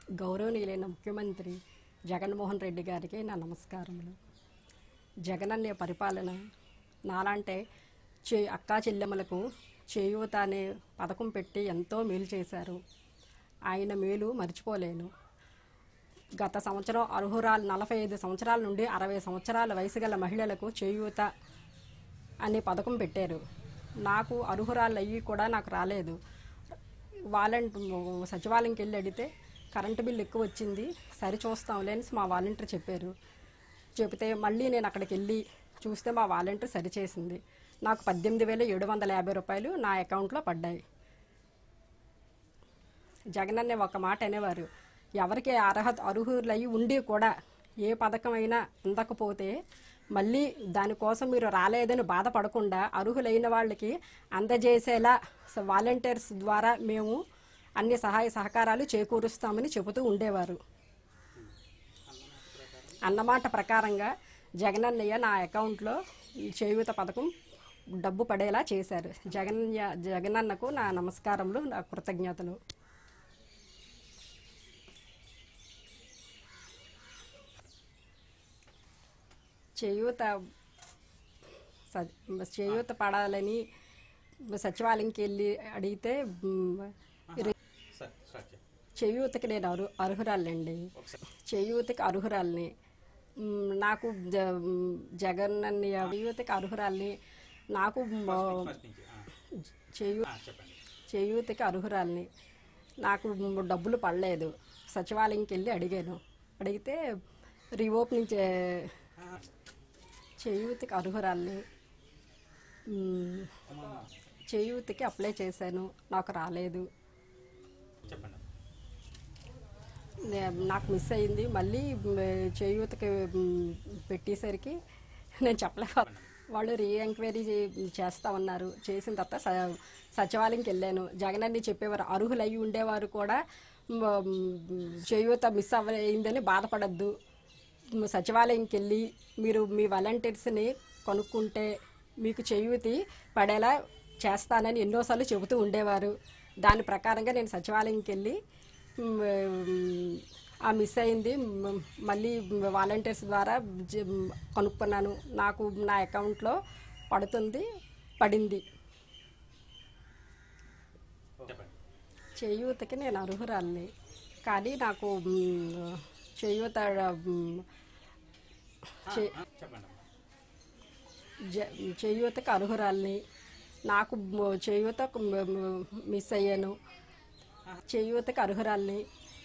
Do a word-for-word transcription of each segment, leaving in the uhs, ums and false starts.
గౌరవనీయులైన ముఖ్యమంత్రి జగన్మోహన్ రెడ్డి గారికి నా నమస్కారములు. జగనన్న పరిపాలన నాలంటే చే అక్కా చెల్లెమ్మలకు చేయూత అనే పథకం పెట్టి ఎంతో మేలు చేశారు. ఆయన మేలు మర్చిపోలేను. గత సంవత్సరం అర్హురాలు నలభై ఐదు సంవత్సరాల నుండి అరవై సంవత్సరాల వయసు గల మహిళలకు చేయూత అనే పథకం పెట్టారు. నాకు అర్హురాలు అయ్యి కూడా నాకు రాలేదు. వాలంటీ సచివాలయంకి వెళ్ళి అడిగితే కరెంటు బిల్లు ఎక్కువ వచ్చింది, సరి చూస్తాంలే అని మా వాలంటీర్ చెప్పారు. చెబితే మళ్ళీ నేను అక్కడికి వెళ్ళి చూస్తే మా వాలంటీర్ సరిచేసింది. నాకు పద్దెనిమిది వేల ఏడు వందల యాభై రూపాయలు నా అకౌంట్లో పడ్డాయి. జగనన్న ఒక మాట అనేవారు, ఎవరికి అర్హత అర్హులయ్యి ఉండి కూడా ఏ పథకమైనా అందకపోతే మళ్ళీ దానికోసం మీరు రాలేదని బాధపడకుండా అర్హులైన వాళ్ళకి అందజేసేలా వాలంటీర్స్ ద్వారా మేము అన్ని సహాయ సహకారాలు చేకూరుస్తామని చెబుతూ ఉండేవారు. అన్నమాట ప్రకారంగా జగనన్నయ్య నా అకౌంట్లో ఈ చేయూత పథకం డబ్బు పడేలా చేశారు. జగనయ్య జగనన్నకు నా నమస్కారములు, నా కృతజ్ఞతలు. చేయూత చేయూత పడాలని సచివాలయంకి వెళ్ళి అడిగితే చేయూతకి నేను అర్హు అర్హురాలండి చేయూతకి అర్హురాలని నాకు జగన్ అన్ని చేయూతకి అర్హురాలని నాకు చేయూ చేయూతకి అర్హురాలని నాకు డబ్బులు పడలేదు. సచివాలయంకి వెళ్ళి అడిగాను. అడిగితే రీఓపెనింగ్ చే చేయూతకి అర్హురాలని చేయూతకి అప్లై చేశాను, నాకు రాలేదు. నాకు మిస్ అయింది. మళ్ళీ చేయూతకి పెట్టేసరికి నేను చెప్పలేక వాళ్ళు రీ ఎంక్వైరీ చేస్తా ఉన్నారు. చేసిన తర్వాత సచివాలయంకి వెళ్ళాను. జగనన్ని చెప్పేవారు, అర్హులయ్యి ఉండేవారు కూడా చేయూత మిస్ అయిందని బాధపడద్దు, సచివాలయంకి వెళ్ళి మీరు మీ వాలంటీర్స్ని కనుక్కుంటే మీకు చేయూతి పడేలా చేస్తానని ఎన్నోసార్లు చెబుతూ ఉండేవారు. దాని ప్రకారంగా నేను సచివాలయంకి వెళ్ళి ఆ మిస్ అయింది మళ్ళీ వాలంటీర్స్ ద్వారా కనుక్కున్నాను. నాకు నా అకౌంట్లో పడుతుంది, పడింది. చేయూతకి నేను అర్హురాలిని, కానీ నాకు చేయూత చేయూతకి అర్హురాలిని, నాకు చేయూత మిస్ అయ్యాను. చేయూతకి అర్హురాలిని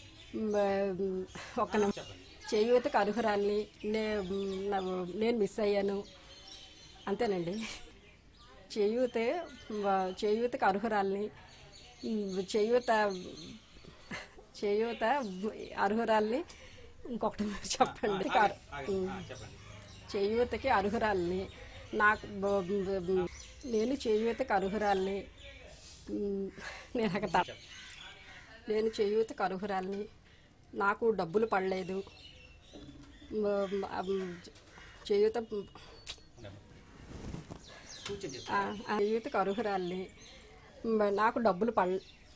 ఒక చేయూతకి అర్హురాలిని నేను మిస్ అయ్యాను. అంతేనండి. చేయూత చేయూతకి అర్హురాలిని చేయూత చేయూత అర్హురాలిని ఇంకొకటి చెప్పండి. చేయూతకి అర్హురాలిని నాకు నేను చేయూతకి అర్హురాలిని నేను అక్కడ నేను చేయూతకి అర్హురాలిని నాకు డబ్బులు పడలేదు. చేయూత చేయూతకి అర్హురాలిని నాకు డబ్బులు పడ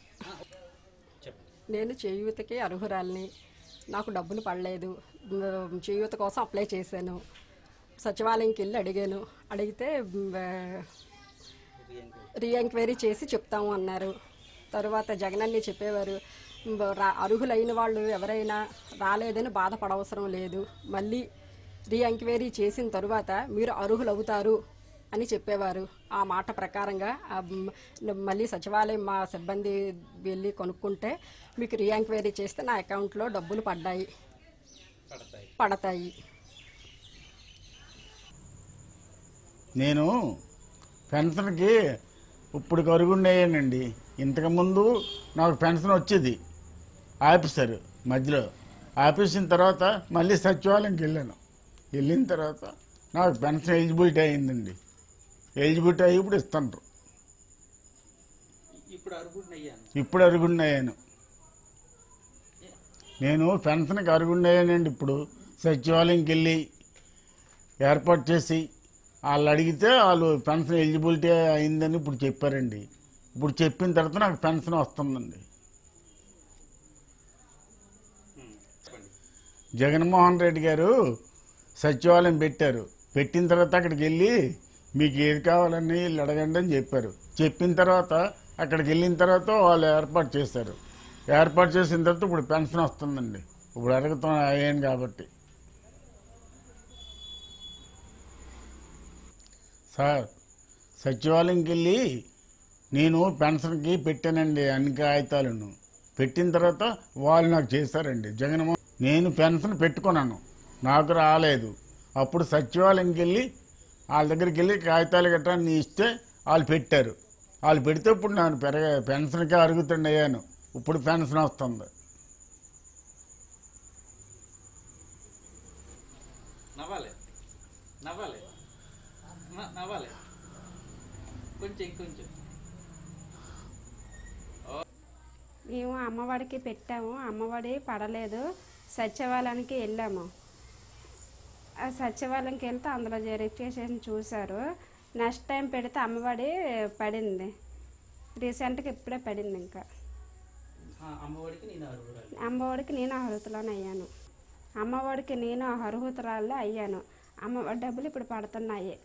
నేను చేయూతకి అర్హురాలిని నాకు డబ్బులు పడలేదు. చేయూత కోసం అప్లై చేశాను. సచివాలయంకి వెళ్ళి అడిగాను. అడిగితే రీ ఎంక్వైరీ చేసి చెప్తాము అన్నారు. తర్వాత జగనన్ని చెప్పేవారు, అర్హులైన వాళ్ళు ఎవరైనా రాలేదని బాధపడవసరం లేదు, మళ్ళీ రీ ఎంక్వైరీ చేసిన తర్వాత మీరు అర్హులు అవుతారు అని చెప్పేవారు. ఆ మాట ప్రకారంగా మళ్ళీ సచివాలయం మా సిబ్బంది వెళ్ళి కొనుక్కుంటే మీకు రీ ఎంక్వైరీ చేస్తే నా అకౌంట్లో డబ్బులు పడ్డాయి పడతాయి నేను పెన్షన్కి ఇప్పుడు కరుగుండేనండి. ఇంతకుముందు నాకు పెన్షన్ వచ్చేది, ఆపేశారు మధ్యలో. ఆపేసిన తర్వాత మళ్ళీ సచివాలయంకి వెళ్ళాను. వెళ్ళిన తర్వాత నాకు పెన్షన్ ఎలిజిబిలిటీ అయిందండి. ఎలిజిబిలిటీ అయ్యి ఇప్పుడు ఇస్తాను. ఇప్పుడు అరుగుండయ్యాను. నేను పెన్షన్కి అరుగుండయ్యానండి. ఇప్పుడు సచివాలయంకి వెళ్ళి ఏర్పాటు చేసి వాళ్ళు అడిగితే వాళ్ళు పెన్షన్ ఎలిజిబిలిటీ అయిందని ఇప్పుడు చెప్పారండి. ఇప్పుడు చెప్పిన తర్వాత నాకు పెన్షన్ వస్తుందండి. చెప్పండి. జగన్మోహన్ రెడ్డి గారు సచివాలయం పెట్టారు. పెట్టిన తర్వాత అక్కడికి వెళ్ళి మీకు ఏది కావాలని వీళ్ళు అడగండి అని చెప్పారు. చెప్పిన తర్వాత అక్కడికి వెళ్ళిన తర్వాత వాళ్ళు ఏర్పాటు చేశారు. ఏర్పాటు చేసిన తర్వాత ఇప్పుడు పెన్షన్ వస్తుందండి. ఇప్పుడు అడుగుతాం అయ్యాను కాబట్టి. సార్ సచివాలయంకి వెళ్ళి నేను పెన్షన్కి పెట్టానండి అన్ని కాగితాలను. పెట్టిన తర్వాత వాళ్ళు నాకు చేశారండి. జగన్మోహన్ నేను పెన్షన్ పెట్టుకున్నాను, నాకు రాలేదు. అప్పుడు సచివాలయంకి వెళ్ళి వాళ్ళ దగ్గరికి వెళ్ళి కాగితాలు గట్రా నీ ఇస్తే వాళ్ళు పెట్టారు. వాళ్ళు పెడితే ఇప్పుడు నేను పెరగ పెన్షన్కే అరుగుతుండి అయ్యాను. ఇప్పుడు పెన్షన్ వస్తుంది. నవ్వాలి నవ్వాలి న- నవ్వాలి కొంచెం ఇంకొంచెం. మేము అమ్మఒడికి పెట్టాము, అమ్మఒడి పడలేదు. సచివాలయానికి వెళ్ళాము. ఆ సచివాలయంకి వెళ్తే అందులో వెరిఫికేషన్ చూశారు. నెక్స్ట్ టైం పెడితే అమ్మఒడి పడింది. రీసెంట్గా ఇప్పుడే పడింది. ఇంకా ఆ, అమ్మఒడికి నేను అర్హురాలు. అమ్మఒడికి నేను అర్హతలోనే అయ్యాను. అమ్మఒడికి నేను అర్హుతరాల్లో అయ్యాను. అమ్మఒడి డబ్బులు ఇప్పుడు పడుతున్నాయి.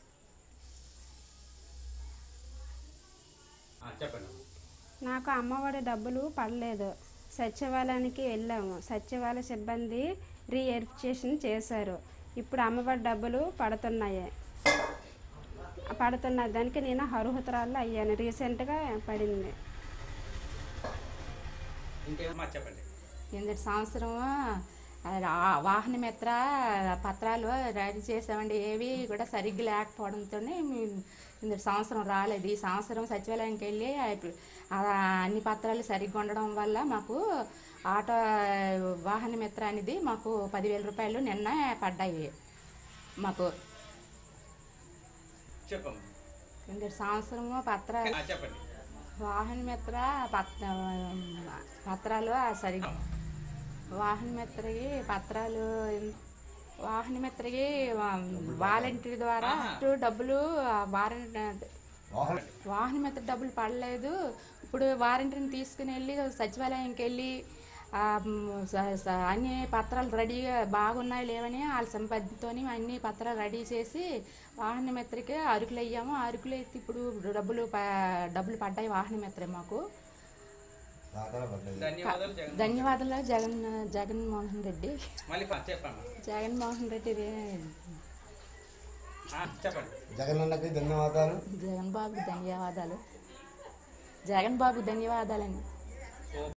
ఆ, చెప్పండి. నాకు అమ్మఒడి డబ్బులు పడలేదు. సచివాలయానికి వెళ్ళాము. సచివాలయ సిబ్బంది రీవెరిఫికేషన్ చేశారు. ఇప్పుడు అమ్మఒడి డబ్బులు పడుతున్నాయి పడుతున్నాయి దానికి నేను అర్హుతరాల్లో అయ్యాను. రీసెంట్గా పడింది. ఇంకేమమ్మా చెప్పండి. కిందటి సంవత్సరం వాహన మిత్ర పత్రాలు రెడీ చేసామండి. ఏవి కూడా సరిగ్గా లేకపోవడంతో కిందటి సంవత్సరం రాలేదు. ఈ సంవత్సరం సచివాలయానికి వెళ్ళి ఆ అన్ని పత్రాలు సరిగ్గా ఉండడం వల్ల మాకు ఆటో వాహన మిత్ర అనేది మాకు పదివేల రూపాయలు నిన్న పడ్డాయి. మాకు చెప్పమ్మా. కిందటి సంవత్సరము పత్ర ఆ, చెప్పండి. వాహన మిత్ర పత్ర పత్రాలు సరిగ్గా వాహన మిత్రకి పత్రాలు వాహన మిత్రకి వాలంటీర్ ద్వారా డబ్బులు వారంటీ వాహన మిత్ర డబ్బులు పడలేదు. ఇప్పుడు వారంటీని తీసుకుని వెళ్ళి సచివాలయంకి వెళ్ళి ఆ, స- స- అన్ని పత్రాలు రెడీగా బాగున్నాయి లేవని వాళ్ళ సంపత్తితో అన్ని పత్రాలు రెడీ చేసి వాహన మిత్రకి అరుకులు అయ్యాము. అరుకులు అయితే ఇప్పుడు డబ్బులు ప- డబ్బులు పడ్డాయి వాహన మిత్ర మాకు. ధన్యవాదాలు జగన్. ధన్యవాదాలు జగన్ జగన్మోహన్ రెడ్డి మళ్ళీ పా- చెప్పమ్మా. జగన్మోహన్ రెడ్డి ఆ, చెప్పండి. జగనన్నకి ధన్యవాదాలు. జగన్ బాబుకి ధన్యవాదాలు. జగన్ బాబుకి ధన్యవాదాలండి.